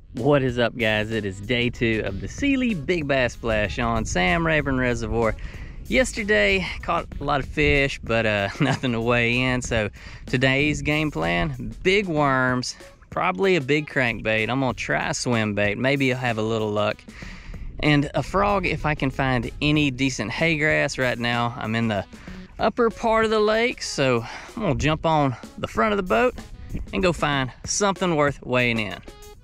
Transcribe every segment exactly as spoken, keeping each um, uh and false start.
What is up, guys? It is day two of the Sealy Big Bass Splash on Sam Rayburn Reservoir. Yesterday caught a lot of fish, but uh, nothing to weigh in. So today's game plan: big worms, probably a big crankbait. I'm gonna try a swim bait. Maybe I'll have a little luck, and a frog if I can find any decent hay grass. Right now I'm in the upper part of the lake, so I'm gonna jump on the front of the boat and go find something worth weighing in.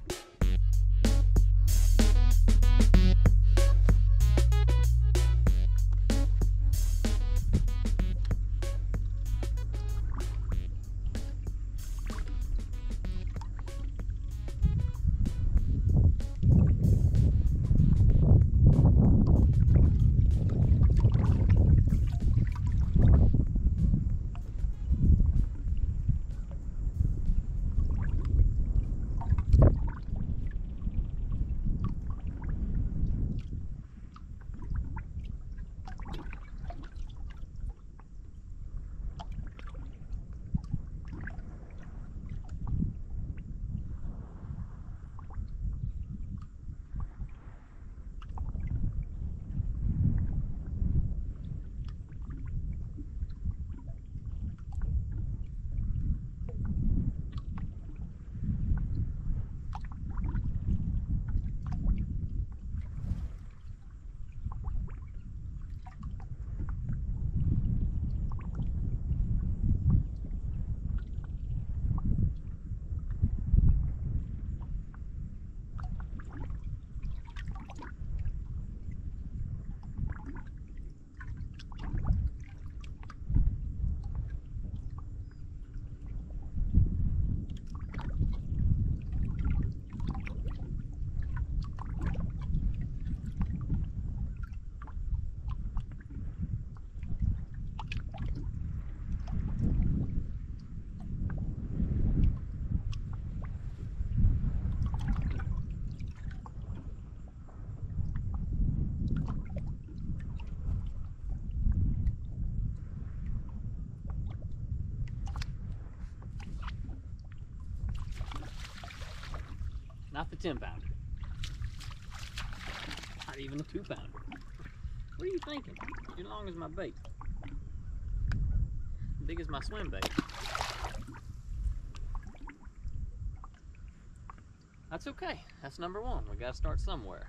Not the ten pounder. Not even a two pounder. What are you thinking? As long as my bait. Big as my swim bait. That's okay. That's number one. We gotta start somewhere.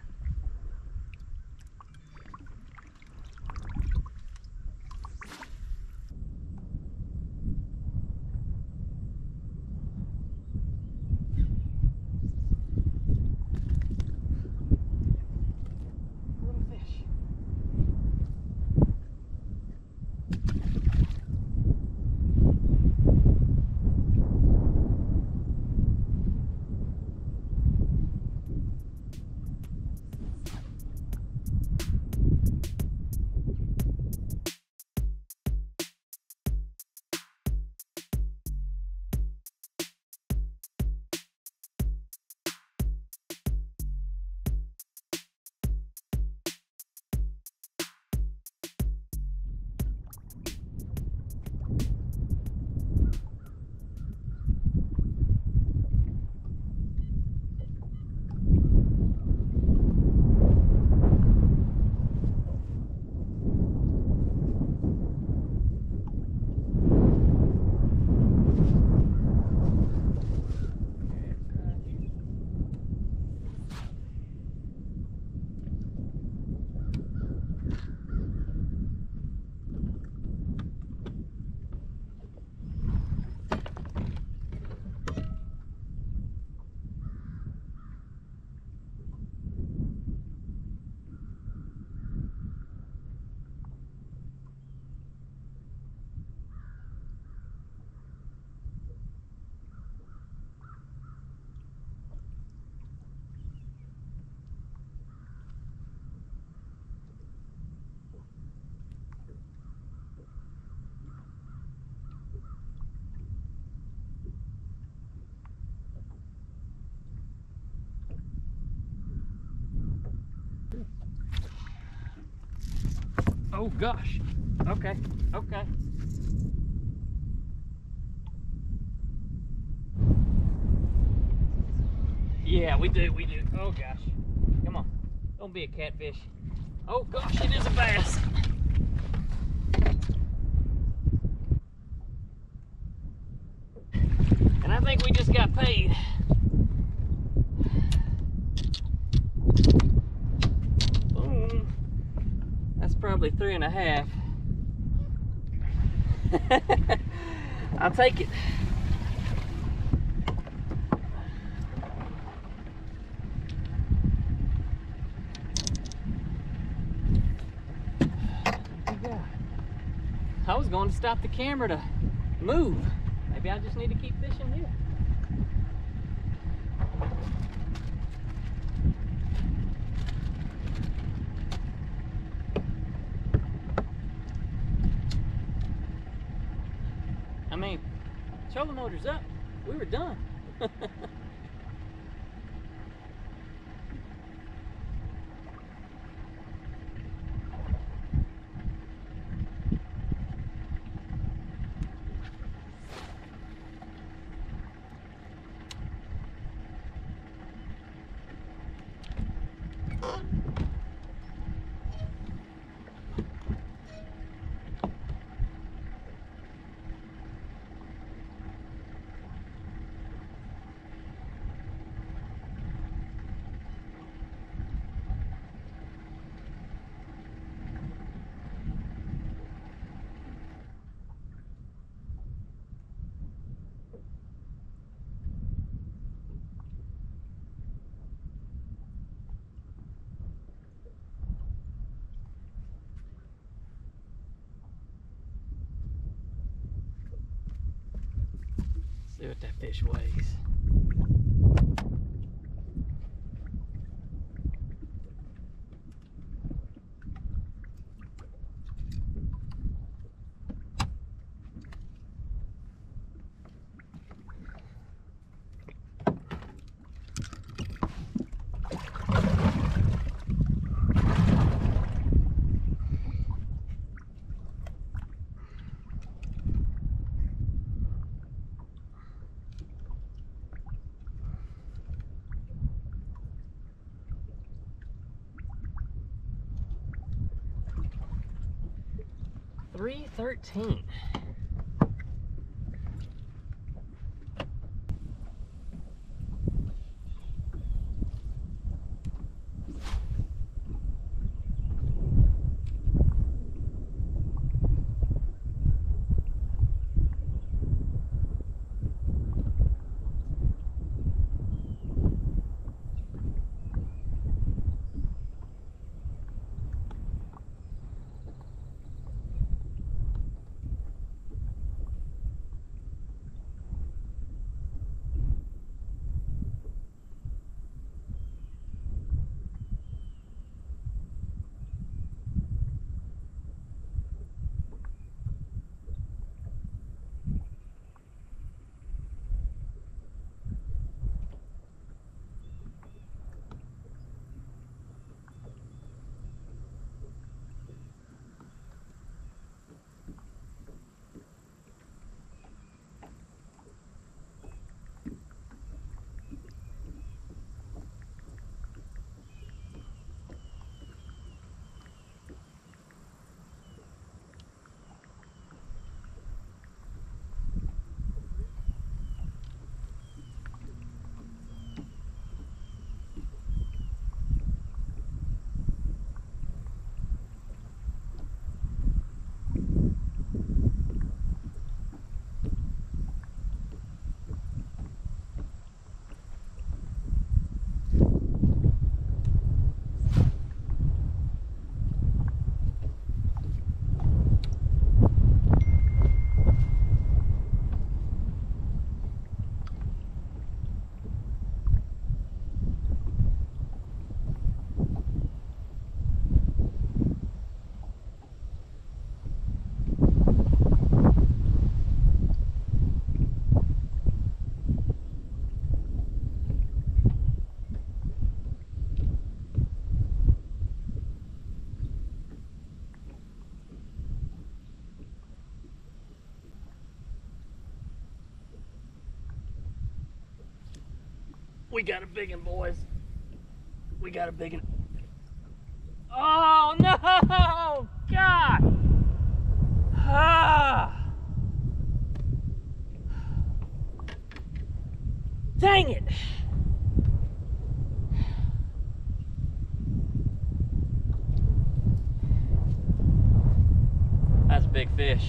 Oh gosh. Okay, okay. Yeah, we do, we do. Oh gosh. Come on. Don't be a catfish. Oh gosh, it is a bass. And I think we just got paid. Boom. That's probably three and a half. I'll take it. I was going to stop the camera to move. Maybe I just need to keep fishing here. I mean, trolling motor's up. We were done. See what that fish weighs. three thirteen. We got a big one, boys. We got a big one. Oh no! God! Ah! Dang it! That's a big fish.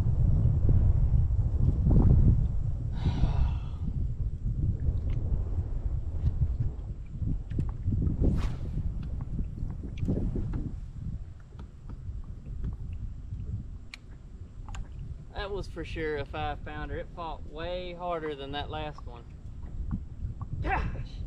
That was for sure a five pounder. It fought way harder than that last one. Gosh!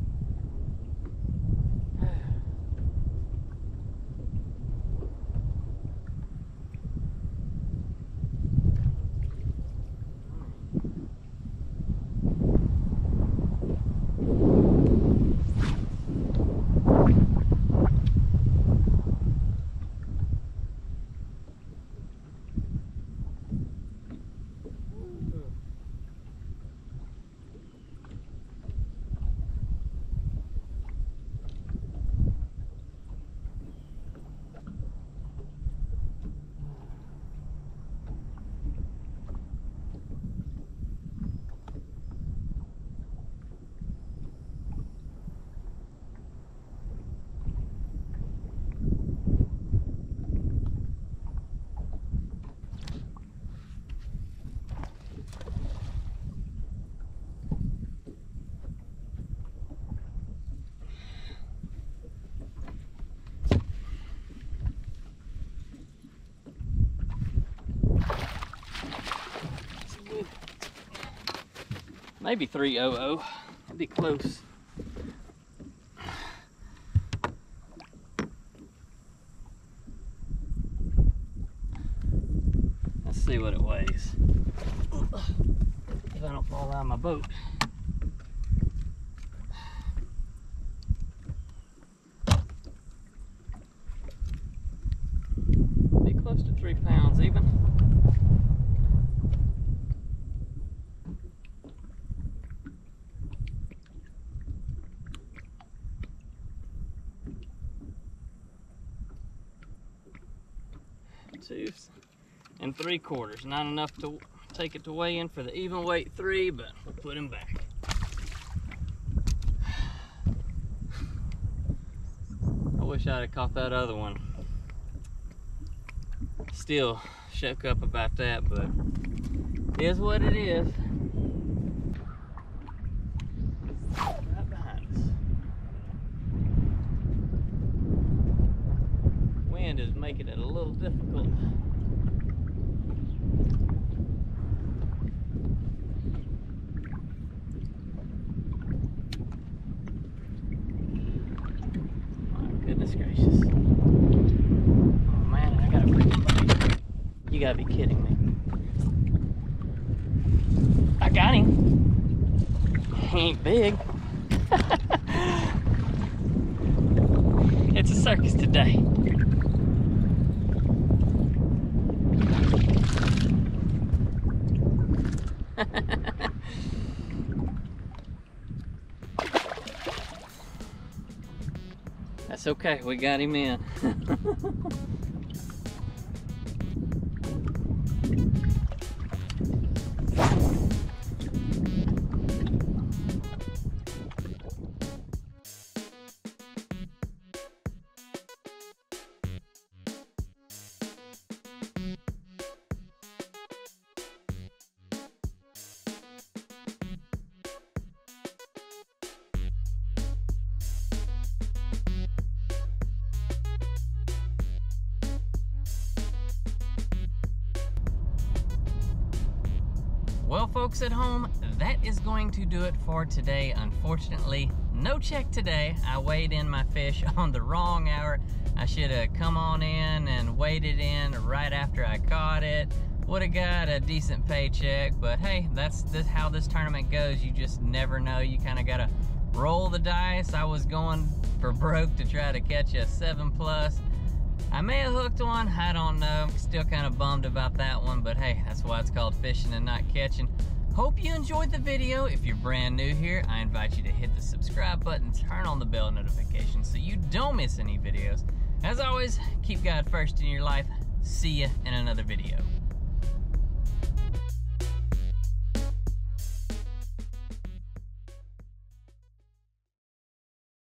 Maybe three oh oh. That'd be close. Let's see what it weighs. If I don't fall out of my boat. Be close to three pounds even. Two and three quarters. Not enough to take it to weigh in for the even weight three, but we'll put him back. I wish I'd have caught that other one. Still shook up about that, but it is what it is. Right behind us. Wind is making it a little difficult. My goodness gracious. Oh man, I gotta freaking bite. You gotta be kidding me. I got him. He ain't big. It's a circus today. That's okay, we got him in. Well, folks at home, that is going to do it for today. Unfortunately, no check today. I weighed in my fish on the wrong hour. I should have come on in and weighed it in right after I caught it. Would have got a decent paycheck, but hey, that's this, how this tournament goes. You just never know. You kind of got to roll the dice. I was going for broke to try to catch a seven plus. I may have hooked one, I don't know. I'm still kind of bummed about that one, but hey, that's why it's called fishing and not catching. Hope you enjoyed the video. If you're brand new here, I invite you to hit the subscribe button, turn on the bell notification so you don't miss any videos. As always, keep God first in your life. See ya in another video.